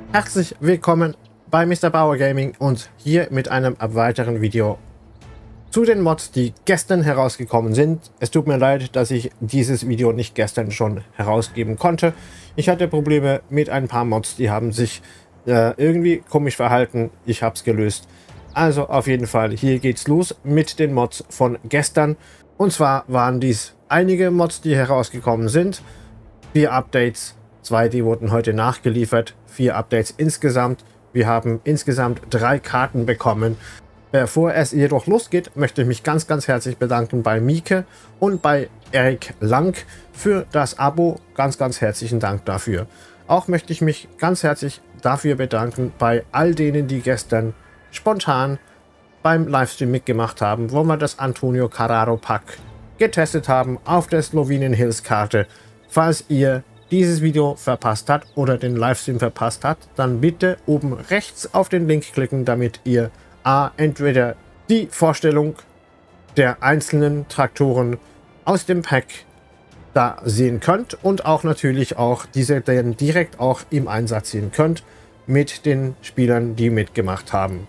Herzlich willkommen bei Mr. Bauer Gaming und hier mit einem weiteren Video zu den Mods, die gestern herausgekommen sind. Es tut mir leid, dass ich dieses Video nicht gestern schon herausgeben konnte. Ich hatte Probleme mit ein paar Mods, die haben sich irgendwie komisch verhalten. Ich habe es gelöst. Also auf jeden Fall, hier geht's los mit den Mods von gestern. Und zwar waren dies einige Mods, die herausgekommen sind. 4 Updates, 2, die wurden heute nachgeliefert. 4 Updates insgesamt. Wir haben insgesamt 3 Karten bekommen. Bevor es jedoch losgeht, möchte ich mich ganz herzlich bedanken bei Mieke und bei Erik Lang für das Abo. Ganz herzlichen Dank dafür. Auch möchte ich mich ganz herzlich dafür bedanken bei all denen, die gestern spontan beim Livestream mitgemacht haben, wo wir das Antonio Carraro Pack getestet haben auf der Slovenian Hills Karte. Falls ihr dieses Video verpasst habt oder den Livestream verpasst habt, dann bitte oben rechts auf den Link klicken, damit ihr entweder die Vorstellung der einzelnen Traktoren aus dem Pack da sehen könnt und auch natürlich auch diese dann direkt auch im Einsatz sehen könnt mit den Spielern, die mitgemacht haben.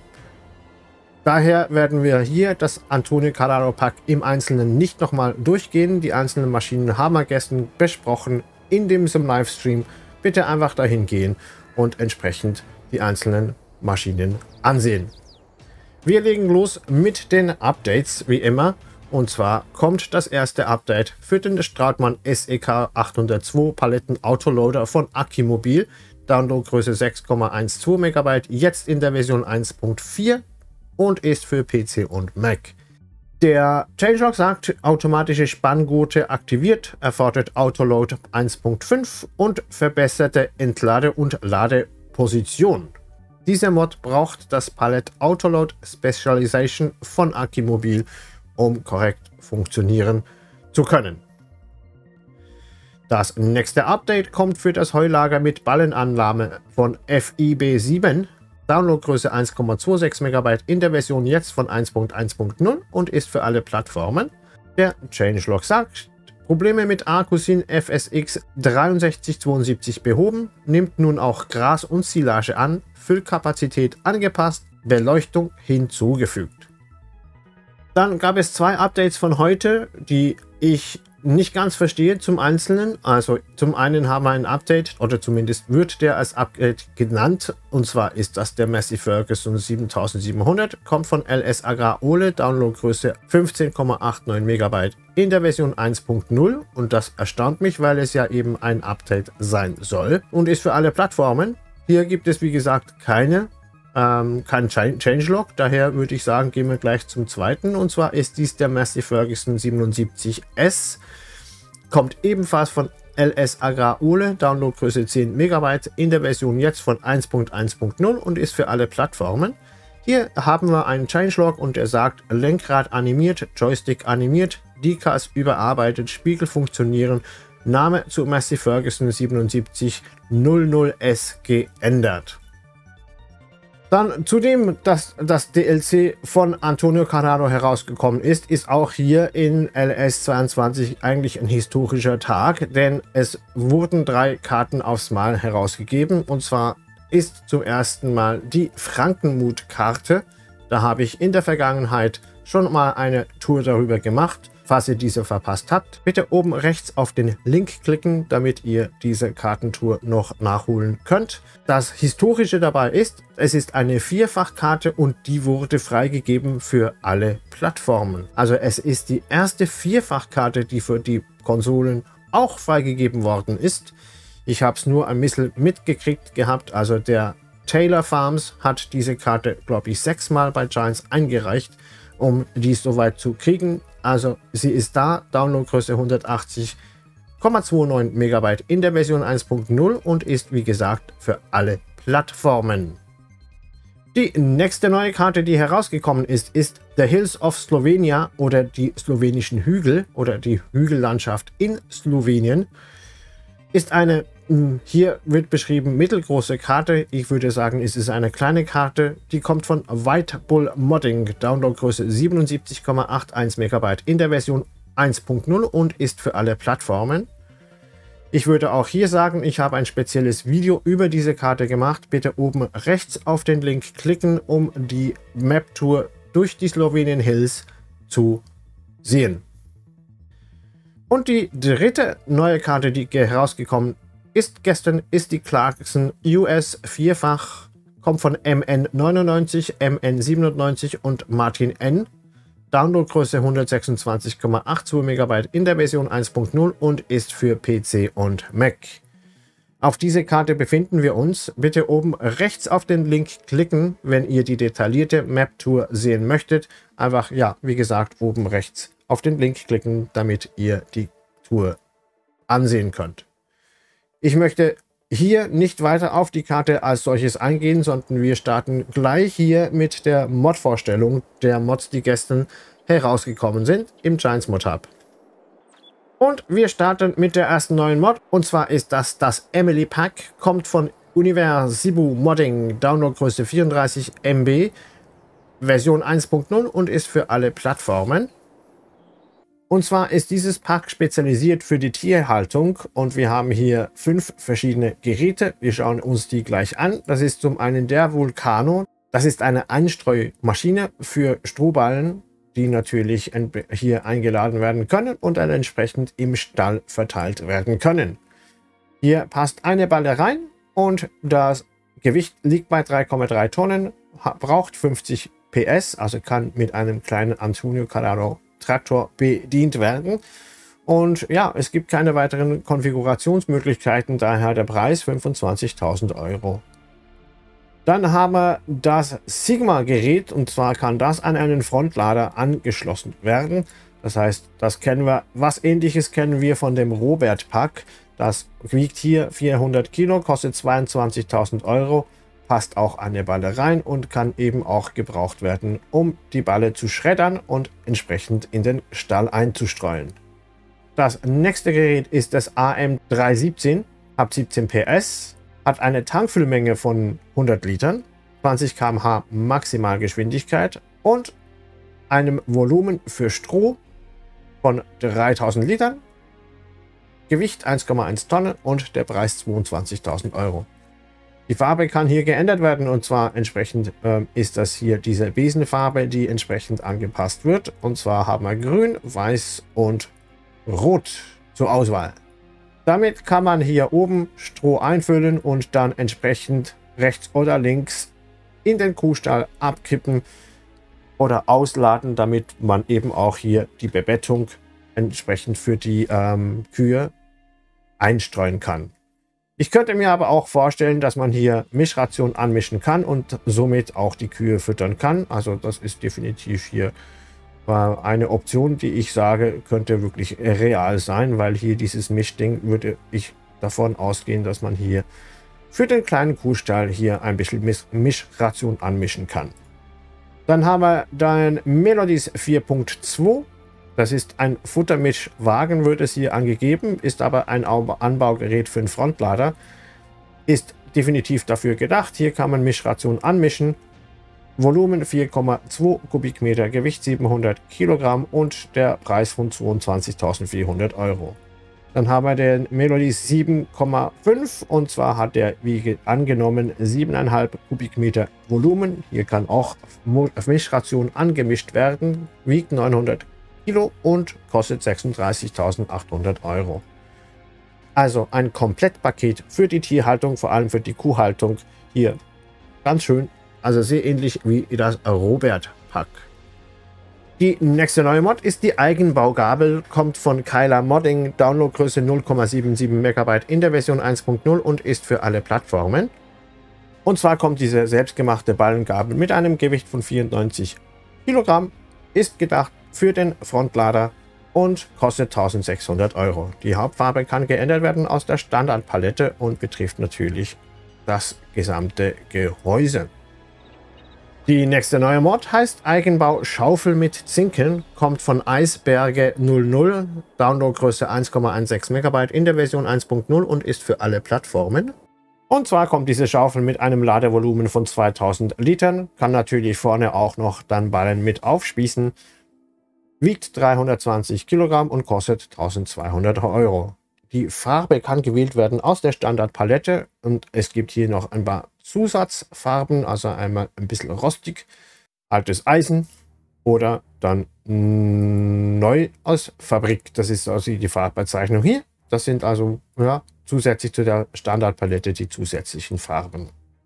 Daher werden wir hier das Antonio Carraro Pack im Einzelnen nicht nochmal durchgehen. Die einzelnen Maschinen haben wir gestern besprochen in dem Livestream. Bitte einfach dahin gehen und entsprechend die einzelnen Maschinen ansehen. Wir legen los mit den Updates, wie immer. Und zwar kommt das erste Update für den Strautmann SEK 802 Paletten Autoloader von Akimobil. Downloadgröße 6,12 MB, jetzt in der Version 1.4 und ist für PC und Mac. Der Changelog sagt, automatische Spanngurte aktiviert, erfordert Autoload 1.5 und verbesserte Entlade- und Ladeposition. Dieser Mod braucht das Palette Autoload Specialization von Akimobil, um korrekt funktionieren zu können. Das nächste Update kommt für das Heulager mit Ballenannahme von FIB7. Downloadgröße 1,26 MB in der Version jetzt von 1.1.0 und ist für alle Plattformen. Der Changelog sagt, Probleme mit Arcusin FSX 6372 behoben, nimmt nun auch Gras und Silage an, Füllkapazität angepasst, Beleuchtung hinzugefügt. Dann gab es 2 Updates von heute, die ich nicht ganz verstehe zum Einzelnen. Also zum einen haben wir ein Update, oder zumindest wird der als Update genannt, und zwar ist das der Massey Ferguson 7700, kommt von LS Agrar Ole, Downloadgröße 15,89 MB in der Version 1.0 und das erstaunt mich, weil es ja eben ein Update sein soll und ist für alle Plattformen. Hier gibt es wie gesagt kein Changelog, daher würde ich sagen, gehen wir gleich zum zweiten, und zwar ist dies der Massey Ferguson 77S, kommt ebenfalls von LS Agrar Ole, Downloadgröße 10 MB in der Version jetzt von 1.1.0 und ist für alle Plattformen. Hier haben wir einen Changelog und er sagt, Lenkrad animiert, Joystick animiert, Decals überarbeitet, Spiegel funktionieren, Name zu Massey Ferguson 7700S geändert. Dann zudem, dass das DLC von Antonio Carraro herausgekommen ist, ist auch hier in LS22 eigentlich ein historischer Tag, denn es wurden 3 Karten aufs Mal herausgegeben, und zwar ist zum ersten Mal die Frankenmut-Karte. Da habe ich in der Vergangenheit schon mal eine Tour darüber gemacht. Falls ihr diese verpasst habt, bitte oben rechts auf den Link klicken, damit ihr diese Kartentour noch nachholen könnt. Das Historische dabei ist, es ist eine Vierfachkarte und die wurde freigegeben für alle Plattformen. Also es ist die erste Vierfachkarte, die für die Konsolen auch freigegeben worden ist. Ich habe es nur ein bisschen mitgekriegt gehabt, also der Taylor Farms hat diese Karte, glaube ich, 6 Mal bei Giants eingereicht, um dies soweit zu kriegen. Also sie ist da, Downloadgröße 180,29 MB in der Version 1.0 und ist wie gesagt für alle Plattformen. Die nächste neue Karte, die herausgekommen ist, ist The Hills of Slovenia oder die slowenischen Hügel oder die Hügellandschaft in Slowenien. Ist eine, hier wird beschrieben, mittelgroße Karte. Ich würde sagen, es ist eine kleine Karte. Die kommt von White Bull Modding, Downloadgröße 77,81 MB in der Version 1.0 und ist für alle Plattformen. Ich würde auch hier sagen, ich habe ein spezielles Video über diese Karte gemacht. Bitte oben rechts auf den Link klicken, um die Map-Tour durch die Slovenian Hills zu sehen. Und die dritte neue Karte, die herausgekommen ist gestern, ist die Clarkson US vierfach. Kommt von MN99, MN97 und Martin N. Downloadgröße 126,82 MB in der Version 1.0 und ist für PC und Mac. Auf diese Karte befinden wir uns. Bitte oben rechts auf den Link klicken, wenn ihr die detaillierte Map-Tour sehen möchtet. Einfach, ja, wie gesagt, oben rechts auf den Link klicken, damit ihr die Tour ansehen könnt. Ich möchte hier nicht weiter auf die Karte als solches eingehen, sondern wir starten gleich hier mit der Mod-Vorstellung der Mods, die gestern herausgekommen sind im Giants Mod Hub. Und wir starten mit der ersten neuen Mod, und zwar ist das Emily Pack, kommt von Universibu Modding, Downloadgröße 34 MB, Version 1.0 und ist für alle Plattformen. Und zwar ist dieses Pack spezialisiert für die Tierhaltung und wir haben hier 5 verschiedene Geräte. Wir schauen uns die gleich an. Das ist zum einen der Vulcano. Das ist eine Einstreumaschine für Strohballen, die natürlich hier eingeladen werden können und dann entsprechend im Stall verteilt werden können. Hier passt eine Balle rein und das Gewicht liegt bei 3,3 Tonnen, braucht 50 PS, also kann mit einem kleinen Antonio Carraro Traktor bedient werden. Und ja, es gibt keine weiteren Konfigurationsmöglichkeiten, daher der Preis 25.000 Euro. Dann haben wir das Sigma-Gerät, und zwar kann das an einen Frontlader angeschlossen werden. Das heißt, das kennen wir, was Ähnliches kennen wir von dem Robert-Pack. Das wiegt hier 400 Kilo, kostet 22.000 Euro, passt auch eine Balle rein und kann eben auch gebraucht werden, um die Balle zu schreddern und entsprechend in den Stall einzustreuen. Das nächste Gerät ist das AM317, hat 17 PS, hat eine Tankfüllmenge von 100 Litern, 20 km/h Maximalgeschwindigkeit und einem Volumen für Stroh von 3000 Litern, Gewicht 1,1 Tonnen und der Preis 22.000 Euro. Die Farbe kann hier geändert werden, und zwar entsprechend ist das hier diese Besenfarbe, die entsprechend angepasst wird. Und zwar haben wir Grün, Weiß und Rot zur Auswahl. Damit kann man hier oben Stroh einfüllen und dann entsprechend rechts oder links in den Kuhstall abkippen oder ausladen, damit man eben auch hier die Bebettung entsprechend für die Kühe einstreuen kann. Ich könnte mir aber auch vorstellen, dass man hier Mischration anmischen kann und somit auch die Kühe füttern kann. Also das ist definitiv hier eine Option, die ich sage, könnte wirklich real sein, weil hier dieses Mischding, würde ich davon ausgehen, dass man hier für den kleinen Kuhstall hier ein bisschen Mischration anmischen kann. Dann haben wir den Melodies 4.2. Das ist ein Futtermischwagen, wird es hier angegeben, ist aber ein Anbaugerät für einen Frontlader. Ist definitiv dafür gedacht. Hier kann man Mischration anmischen. Volumen 4,2 Kubikmeter, Gewicht 700 Kilogramm und der Preis von 22.400 Euro. Dann haben wir den Melodies 7,5 und zwar hat der, wie angenommen, 7,5 Kubikmeter Volumen. Hier kann auch Mischration angemischt werden, wiegt 900 Kilo und kostet 36.800 Euro. Also ein Komplettpaket für die Tierhaltung, vor allem für die Kuhhaltung. Hier ganz schön, also sehr ähnlich wie das Robert-Pack. Die nächste neue Mod ist die Eigenbaugabel, kommt von Kyla Modding, Downloadgröße 0,77 MB in der Version 1.0 und ist für alle Plattformen. Und zwar kommt diese selbstgemachte Ballengabel mit einem Gewicht von 94 Kilogramm, ist gedacht für den Frontlader und kostet 1.600 Euro. Die Hauptfarbe kann geändert werden aus der Standardpalette und betrifft natürlich das gesamte Gehäuse. Die nächste neue Mod heißt Eigenbau Schaufel mit Zinken, kommt von Eisberge 00, Downloadgröße 1,16 MB in der Version 1.0 und ist für alle Plattformen. Und zwar kommt diese Schaufel mit einem Ladevolumen von 2000 Litern, kann natürlich vorne auch noch dann Ballen mit aufspießen, wiegt 320 Kilogramm und kostet 1.200 Euro. Die Farbe kann gewählt werden aus der Standardpalette und es gibt hier noch ein paar Zusatzfarben, also einmal ein bisschen rostig, altes Eisen oder dann neu aus Fabrik. Das ist also die Farbbezeichnung hier. Das sind also ja, zusätzlich zu der Standardpalette die zusätzlichen Farben.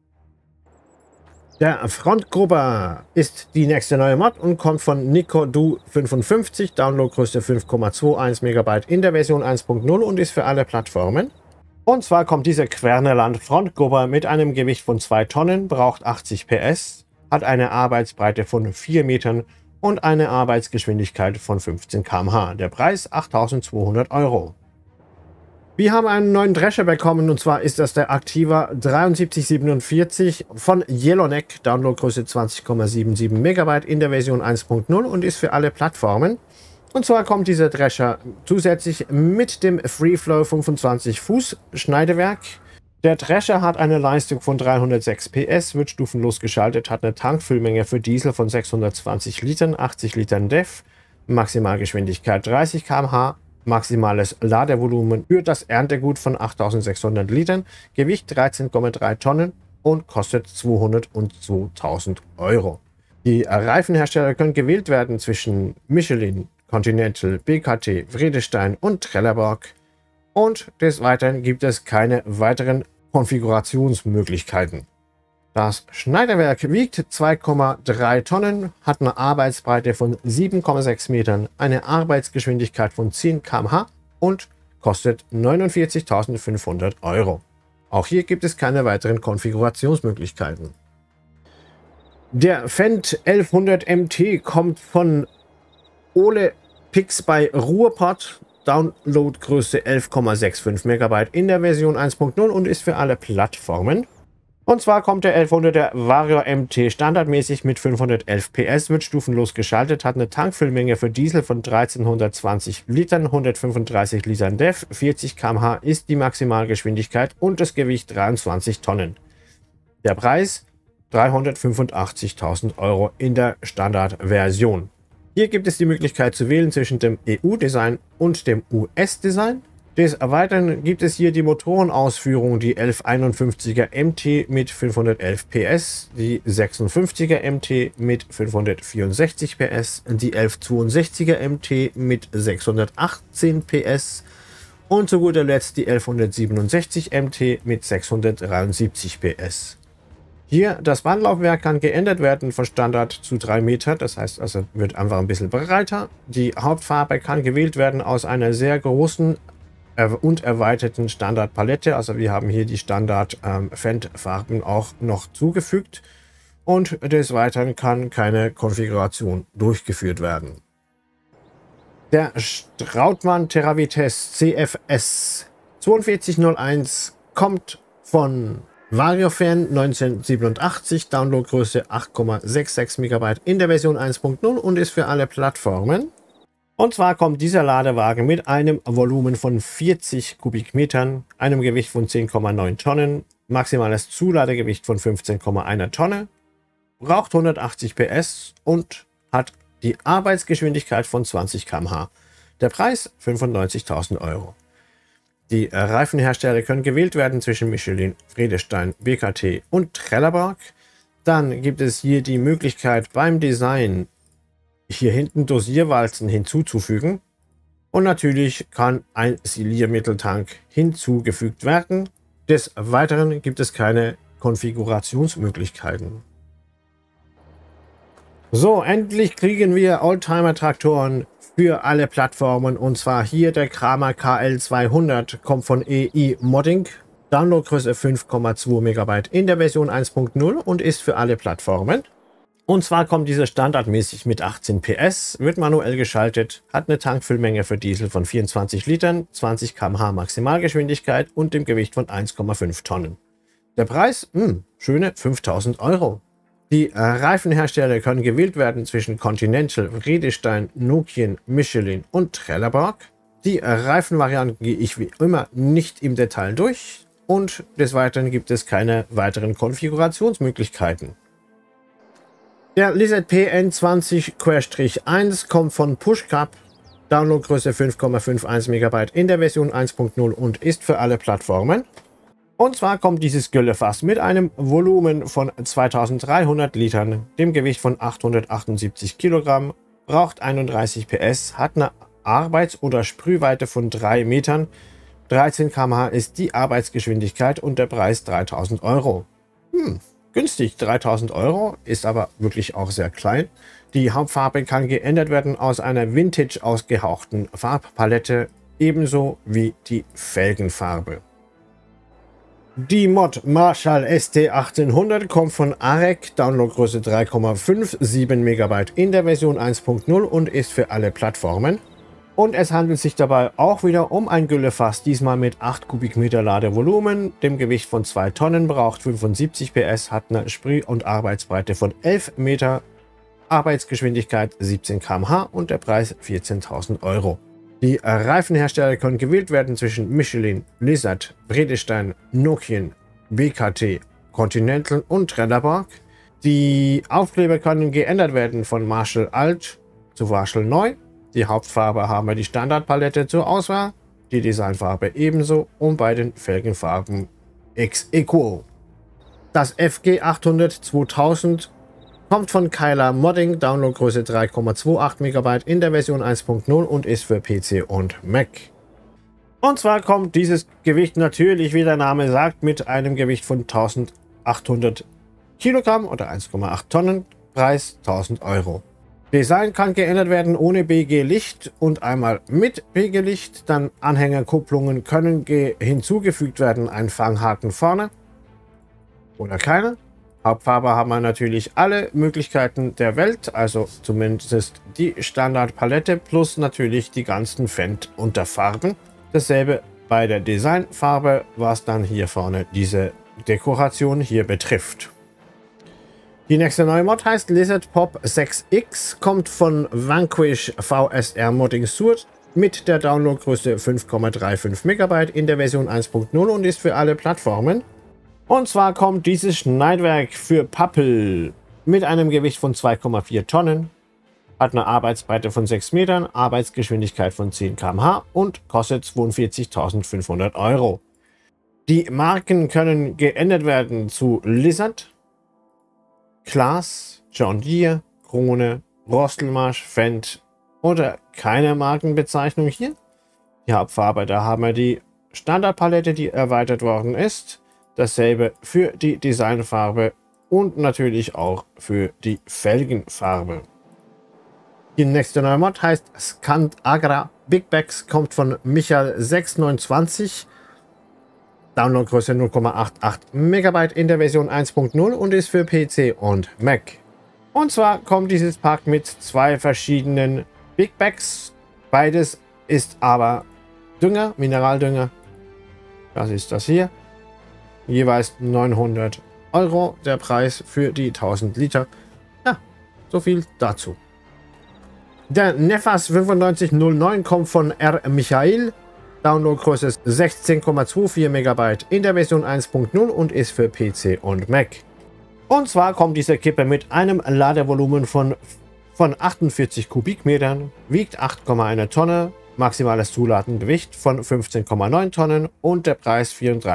Der Frontgrubber ist die nächste neue Mod und kommt von NicoDo55, Downloadgröße 5,21 MB in der Version 1.0 und ist für alle Plattformen. Und zwar kommt dieser Querneland Frontgrubber mit einem Gewicht von 2 Tonnen, braucht 80 PS, hat eine Arbeitsbreite von 4 Metern und eine Arbeitsgeschwindigkeit von 15 km/h. Der Preis 8.200 €. Wir haben einen neuen Drescher bekommen und zwar ist das der Activa 7347 von Yellowneck, Downloadgröße 20,77 MB in der Version 1.0 und ist für alle Plattformen. Und zwar kommt dieser Drescher zusätzlich mit dem Freeflow 25 Fuß Schneidewerk. Der Drescher hat eine Leistung von 306 PS, wird stufenlos geschaltet, hat eine Tankfüllmenge für Diesel von 620 Litern, 80 Litern DEF, Maximalgeschwindigkeit 30 km/h. Maximales Ladevolumen für das Erntegut von 8600 Litern, Gewicht 13,3 Tonnen und kostet 202.000 €. Die Reifenhersteller können gewählt werden zwischen Michelin, Continental, BKT, Vredestein und Trelleborg. Und des Weiteren gibt es keine weiteren Konfigurationsmöglichkeiten. Das Schneiderwerk wiegt 2,3 Tonnen, hat eine Arbeitsbreite von 7,6 Metern, eine Arbeitsgeschwindigkeit von 10 km/h und kostet 49.500 €. Auch hier gibt es keine weiteren Konfigurationsmöglichkeiten. Der Fendt 1100 MT kommt von Ole Pix bei Ruhrpott, Downloadgröße 11,65 MB in der Version 1.0 und ist für alle Plattformen. Und zwar kommt der 1100er Vario MT standardmäßig mit 511 PS, wird stufenlos geschaltet, hat eine Tankfüllmenge für Diesel von 1320 Litern, 135 Litern DEF, 40 km/h ist die Maximalgeschwindigkeit und das Gewicht 23 Tonnen. Der Preis 385.000 € in der Standardversion. Hier gibt es die Möglichkeit zu wählen zwischen dem EU-Design und dem US-Design. Des Weiteren gibt es hier die Motorenausführung, die 1151er MT mit 511 PS, die 56er MT mit 564 PS, die 1162er MT mit 618 PS und zu guter Letzt die 1167 MT mit 673 PS. Hier das Bandlaufwerk kann geändert werden von Standard zu 3 Meter, das heißt also wird einfach ein bisschen breiter. Die Hauptfarbe kann gewählt werden aus einer sehr großen und erweiterten Standardpalette. Also wir haben hier die Standard Fendt-Farben auch noch zugefügt und des Weiteren kann keine Konfiguration durchgeführt werden. Der Strautmann Teravites CFS 4201 kommt von Variofan 1987, Downloadgröße 8,66 MB in der Version 1.0 und ist für alle Plattformen. Und zwar kommt dieser Ladewagen mit einem Volumen von 40 Kubikmetern, einem Gewicht von 10,9 Tonnen, maximales Zuladegewicht von 15,1 Tonne, braucht 180 PS und hat die Arbeitsgeschwindigkeit von 20 km/h. Der Preis 95.000 €. Die Reifenhersteller können gewählt werden zwischen Michelin, Vredestein, BKT und Trelleborg. Dann gibt es hier die Möglichkeit beim Design hier hinten Dosierwalzen hinzuzufügen und natürlich kann ein Siliermitteltank hinzugefügt werden. Des Weiteren gibt es keine Konfigurationsmöglichkeiten. So, endlich kriegen wir Oldtimer-Traktoren für alle Plattformen und zwar hier der Kramer KL200 kommt von EI Modding, Downloadgröße 5,2 MB in der Version 1.0 und ist für alle Plattformen. Und zwar kommt dieser standardmäßig mit 18 PS, wird manuell geschaltet, hat eine Tankfüllmenge für Diesel von 24 Litern, 20 km/h Maximalgeschwindigkeit und dem Gewicht von 1,5 Tonnen. Der Preis? Schöne 5.000 €. Die Reifenhersteller können gewählt werden zwischen Continental, Vredestein, Nokian, Michelin und Trelleborg. Die Reifenvarianten gehe ich wie immer nicht im Detail durch und des Weiteren gibt es keine weiteren Konfigurationsmöglichkeiten. Der Lizard PN20-1 kommt von Pushcup, Downloadgröße 5,51 MB in der Version 1.0 und ist für alle Plattformen. Und zwar kommt dieses Güllefass mit einem Volumen von 2300 Litern, dem Gewicht von 878 Kilogramm, braucht 31 PS, hat eine Arbeits- oder Sprühweite von 3 Metern, 13 km/h ist die Arbeitsgeschwindigkeit und der Preis 3000 Euro. Günstig, 3000 Euro, ist aber wirklich auch sehr klein. Die Hauptfarbe kann geändert werden aus einer Vintage ausgehauchten Farbpalette, ebenso wie die Felgenfarbe. Die Mod Marshall ST1800 kommt von AREC, Downloadgröße 3,57 MB in der Version 1.0 und ist für alle Plattformen. Und es handelt sich dabei auch wieder um ein Güllefass, diesmal mit 8 Kubikmeter Ladevolumen, dem Gewicht von 2 Tonnen, braucht 75 PS, hat eine Sprüh- und Arbeitsbreite von 11 Meter, Arbeitsgeschwindigkeit 17 km/h und der Preis 14.000 Euro. Die Reifenhersteller können gewählt werden zwischen Michelin, Lizard, Bredestein, Nokian, BKT, Continental und Trelleborg. Die Aufkleber können geändert werden von Marshall Alt zu Marshall Neu. Die Hauptfarbe haben wir die Standardpalette zur Auswahl, die Designfarbe ebenso und bei den Felgenfarben ex aequo. Das FG 800 2000 kommt von Kyla Modding, Downloadgröße 3,28 MB in der Version 1.0 und ist für PC und Mac. Und zwar kommt dieses Gewicht natürlich, wie der Name sagt, mit einem Gewicht von 1800 Kilogramm oder 1,8 Tonnen, Preis 1000 Euro. Design kann geändert werden ohne BG-Licht und einmal mit BG-Licht. Dann Anhängerkupplungen können hinzugefügt werden, ein Fanghaken vorne oder keine. Hauptfarbe haben wir natürlich alle Möglichkeiten der Welt, also zumindest die Standardpalette plus natürlich die ganzen Fendt-Unterfarben. Dasselbe bei der Designfarbe, was dann hier vorne diese Dekoration hier betrifft. Die nächste neue Mod heißt Lizard Pop 6X, kommt von Vanquish VSR Modding Sword mit der Downloadgröße 5,35 MB in der Version 1.0 und ist für alle Plattformen. Und zwar kommt dieses Schneidwerk für Pappel mit einem Gewicht von 2,4 Tonnen, hat eine Arbeitsbreite von 6 Metern, Arbeitsgeschwindigkeit von 10 km/h und kostet 42.500 Euro. Die Marken können geändert werden zu Lizard, Claas, John Deere, Krone, Rostelmarsch, Fendt oder keine Markenbezeichnung hier. Die Hauptfarbe, da haben wir die Standardpalette, die erweitert worden ist. Dasselbe für die Designfarbe und natürlich auch für die Felgenfarbe. Die nächste neue Mod heißt Scant Agra Big Bags, kommt von Michael 629. Downloadgröße 0,88 MB in der Version 1.0 und ist für PC und Mac. Und zwar kommt dieses Pack mit zwei verschiedenen Big Bags. Beides ist aber Dünger, Mineraldünger. Das ist das hier. Jeweils 900 Euro der Preis für die 1000 Liter. Ja, so viel dazu. Der Nefas 9509 kommt von R. Michael. Downloadgröße 16,24 MB in der Version 1.0 und ist für PC und Mac. Und zwar kommt diese Kippe mit einem Ladevolumen von 48 Kubikmetern, wiegt 8,1 Tonne, maximales Zuladengewicht von 15,9 Tonnen und der Preis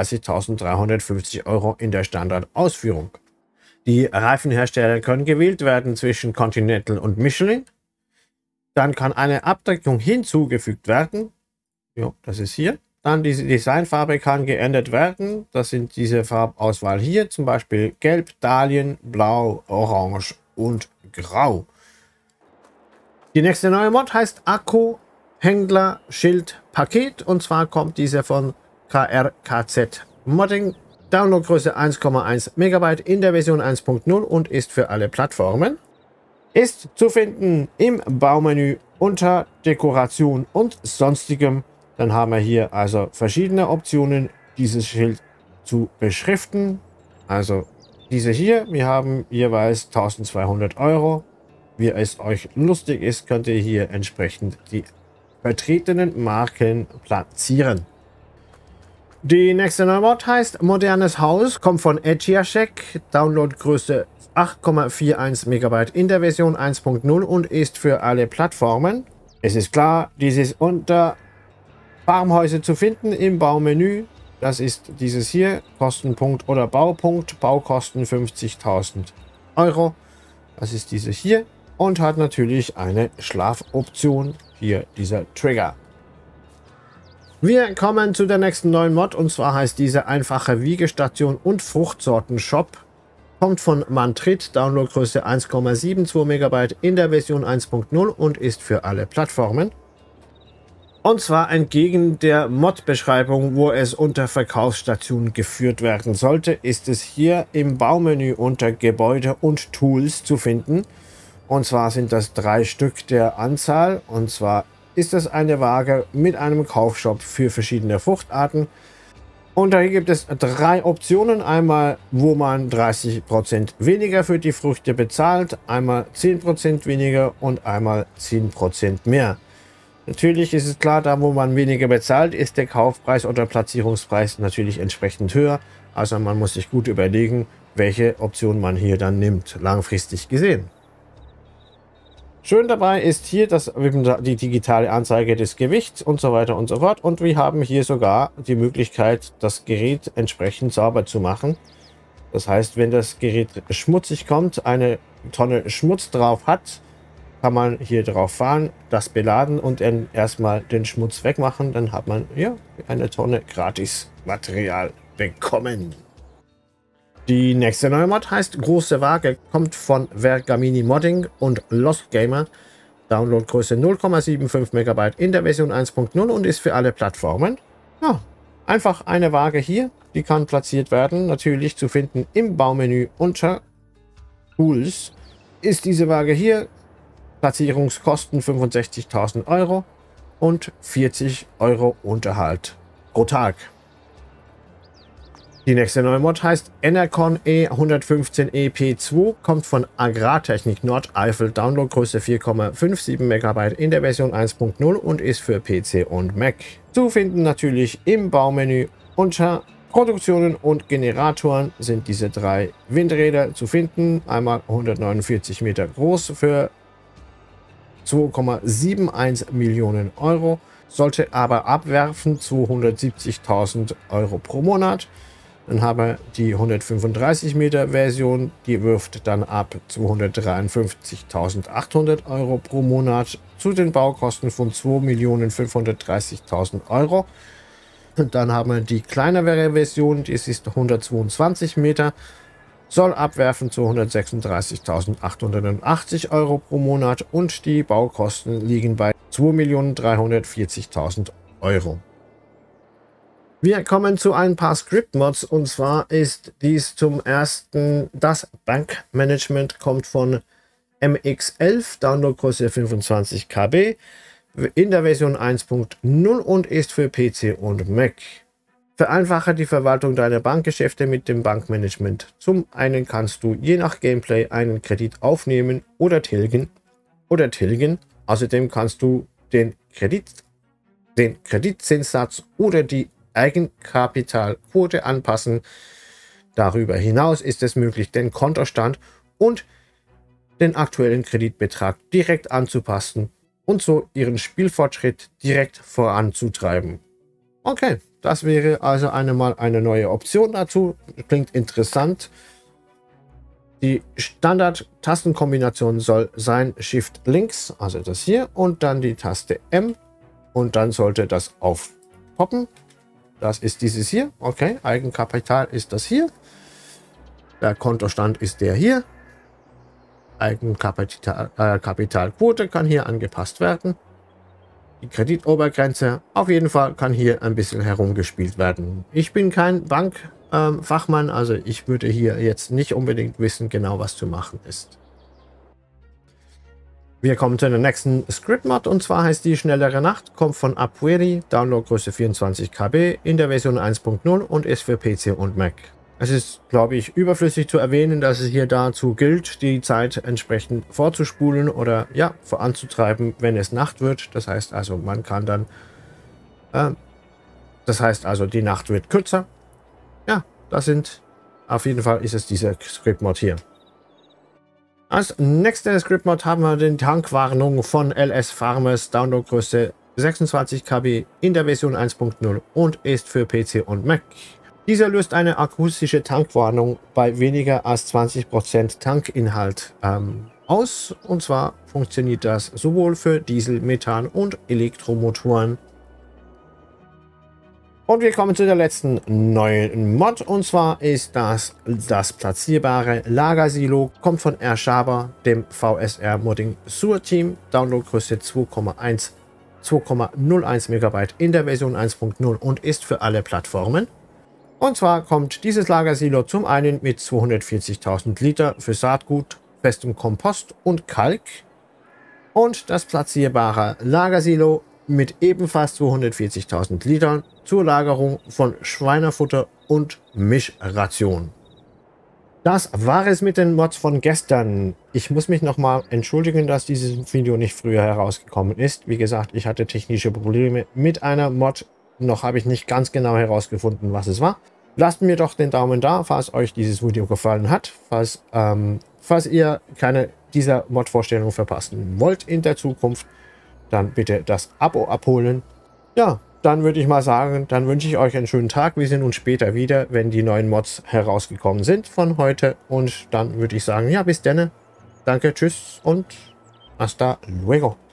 34.350 Euro in der Standardausführung. Die Reifenhersteller können gewählt werden zwischen Continental und Michelin. Dann kann eine Abdeckung hinzugefügt werden. Ja, das ist hier. Dann diese Designfarbe kann geändert werden. Das sind diese Farbauswahl hier, zum Beispiel Gelb, Dahlien, Blau, Orange und Grau. Die nächste neue Mod heißt Akku Händler Schild Paket und zwar kommt diese von KRKZ Modding. Downloadgröße 1,1 MB in der Version 1.0 und ist für alle Plattformen. Ist zu finden im Baumenü unter Dekoration und Sonstigem. Dann haben wir hier also verschiedene Optionen, dieses Schild zu beschriften. Also diese hier, wir haben jeweils 1200 Euro. Wie es euch lustig ist, könnt ihr hier entsprechend die vertretenen Marken platzieren. Die nächste neue Mod heißt Modernes Haus, kommt von Etchiashek, Downloadgröße 8,41 MB in der Version 1.0 und ist für alle Plattformen. Es ist klar, dies ist unter Farmhäuser zu finden im Baumenü. Das ist dieses hier, Kostenpunkt oder Baupunkt, Baukosten 50.000 Euro. Das ist dieses hier und hat natürlich eine Schlafoption, hier dieser Trigger. Wir kommen zu der nächsten neuen Mod und zwar heißt diese einfache Wiegestation und Fruchtsorten-Shop. Kommt von Mantrit, Downloadgröße 1,72 MB in der Version 1.0 und ist für alle Plattformen. Und zwar entgegen der Mod-Beschreibung, wo es unter Verkaufsstation geführt werden sollte, ist es hier im Baumenü unter Gebäude und Tools zu finden. Und zwar sind das 3 Stück der Anzahl. Und zwar ist es eine Waage mit einem Kaufshop für verschiedene Fruchtarten. Und da gibt es 3 Optionen. Einmal, wo man 30% weniger für die Früchte bezahlt, einmal 10% weniger und einmal 10% mehr. Natürlich ist es klar, da wo man weniger bezahlt, ist der Kaufpreis oder Platzierungspreis natürlich entsprechend höher. Also man muss sich gut überlegen, welche Option man hier dann nimmt, langfristig gesehen. Schön dabei ist hier die digitale Anzeige des Gewichts und so weiter und so fort. Und wir haben hier sogar die Möglichkeit, das Gerät entsprechend sauber zu machen. Das heißt, wenn das Gerät schmutzig kommt, eine Tonne Schmutz drauf hat, kann man hier drauf fahren, das beladen und dann erstmal den Schmutz wegmachen. Dann hat man ja eine Tonne gratis Material bekommen. Die nächste neue Mod heißt Große Waage, kommt von Vergamini Modding und Lost Gamer. Downloadgröße 0,75 MB in der Version 1.0 und ist für alle Plattformen. Ja, einfach eine Waage hier, die kann platziert werden. Natürlich zu finden im Baumenü unter Tools ist diese Waage hier. Platzierungskosten 65.000 Euro und 40 Euro Unterhalt pro Tag. Die nächste neue Mod heißt Enercon E115 EP2, kommt von Agrartechnik Nordeifel, Downloadgröße 4,57 MB in der Version 1.0 und ist für PC und Mac. Zu finden natürlich im Baumenü unter Produktionen und Generatoren sind diese 3 Windräder zu finden. Einmal 149 Meter groß für 2,71 Millionen Euro, sollte aber abwerfen 270.000 Euro pro Monat. Dann haben wir die 135 Meter Version, die wirft dann ab 253.800 Euro pro Monat zu den Baukosten von 2.530.000 Euro. Und dann haben wir die kleinere Version, die ist 122 Meter. Soll abwerfen 236.880 Euro pro Monat und die Baukosten liegen bei 2.340.000 Euro. Wir kommen zu ein paar Script-Mods und zwar ist dies zum ersten das Bankmanagement, kommt von MX11, Downloadgröße 25 KB in der Version 1.0 und ist für PC und Mac. Vereinfache die Verwaltung deiner Bankgeschäfte mit dem Bankmanagement. Zum einen kannst du je nach Gameplay einen Kredit aufnehmen oder tilgen. Außerdem kannst du den Kreditzinssatz oder die Eigenkapitalquote anpassen. Darüber hinaus ist es möglich, den Kontostand und den aktuellen Kreditbetrag direkt anzupassen und so ihren Spielfortschritt direkt voranzutreiben. Okay, das wäre also mal eine neue Option dazu. Klingt interessant. Die Standard-Tastenkombination soll sein Shift links, also das hier, und dann die Taste M. Und dann sollte das aufpoppen. Das ist dieses hier. Okay, Eigenkapital ist das hier. Der Kontostand ist der hier. Eigenkapitalquote kann hier angepasst werden. Die Kreditobergrenze auf jeden Fall kann hier ein bisschen herumgespielt werden. Ich bin kein Bankfachmann, also ich würde hier jetzt nicht unbedingt wissen, genau was zu machen ist. Wir kommen zu der nächsten Script-Mod und zwar heißt die Schnellere Nacht, kommt von Apueri, Downloadgröße 24 KB in der Version 1.0 und ist für PC und Mac. Es ist, glaube ich, überflüssig zu erwähnen, dass es hier dazu gilt, die Zeit entsprechend vorzuspulen oder ja, voranzutreiben, wenn es Nacht wird. Das heißt also, man kann dann, die Nacht wird kürzer. Ja, auf jeden Fall ist es dieser Script-Mod hier. Als nächste Script-Mod haben wir den Tankwarnung von LS Farmers, Downloadgröße 26 KB in der Version 1.0 und ist für PC und Mac. Dieser löst eine akustische Tankwarnung bei weniger als 20% Tankinhalt aus. Und zwar funktioniert das sowohl für Diesel-, Methan- und Elektromotoren. Und wir kommen zu der letzten neuen Mod, und zwar ist das platzierbare Lagersilo, kommt von R. Schaber, dem VSR Modding Sur Team, Downloadgröße 2,01 MB in der Version 1.0 und ist für alle Plattformen. Und zwar kommt dieses Lagersilo zum einen mit 240.000 Liter für Saatgut, festem Kompost und Kalk und das platzierbare Lagersilo mit ebenfalls 240.000 Litern zur Lagerung von Schweinefutter und Mischration. Das war es mit den Mods von gestern. Ich muss mich nochmal entschuldigen, dass dieses Video nicht früher herausgekommen ist. Wie gesagt, ich hatte technische Probleme mit einer Mod. Noch habe ich nicht ganz genau herausgefunden, was es war. Lasst mir doch den Daumen da, falls euch dieses Video gefallen hat. Falls ihr keine dieser Mod-Vorstellungen verpassen wollt in der Zukunft, dann bitte das Abo abholen. Ja, dann würde ich mal sagen, dann wünsche ich euch einen schönen Tag. Wir sehen uns später wieder, wenn die neuen Mods herausgekommen sind von heute. Und dann würde ich sagen, ja, bis dann. Danke, tschüss und hasta luego.